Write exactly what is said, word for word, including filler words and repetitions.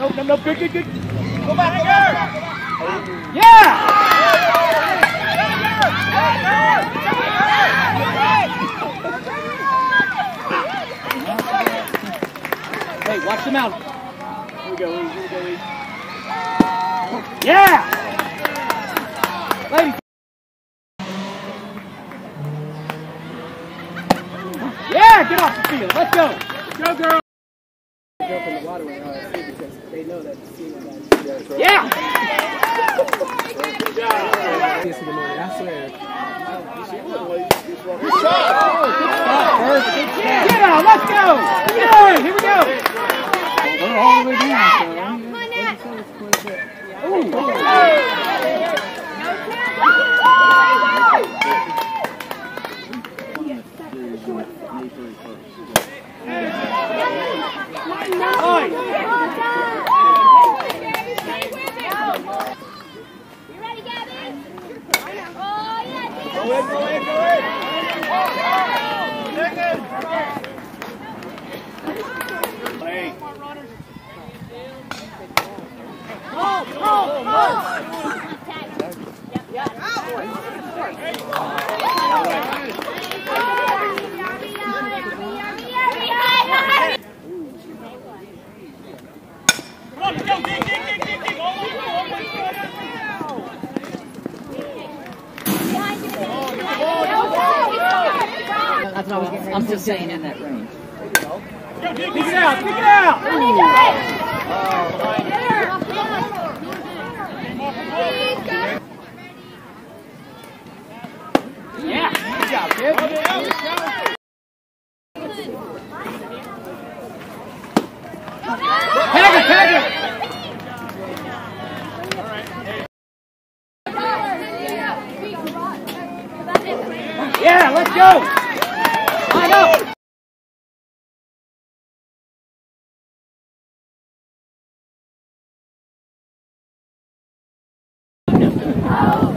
No, no, no, good, good, good. Go back, go back. Yeah! Hey, watch them out. Here we go, Lee. Here we go, Lee. Yeah! Ladies. Yeah, get off the field. Let's go. Go, girl. Jump in the water with R S C because they know that the senior guys. Yeah! Good job. Yes, in the morning, I swear. Good stop, first. Good stop. Get on, let's go. Yeah, here we go. We're all the way down, so. Ooh. Go in, go in, go in! Second! Hey! Go, go, go! Come on, go, dig, dig, dig, dig, dig! All the way, all the way, That's what I was, I'm just saying in that range. Pick it out, pick it out! Yeah, good job, kid. Tag it, tag it! Yeah, let's go! Line up!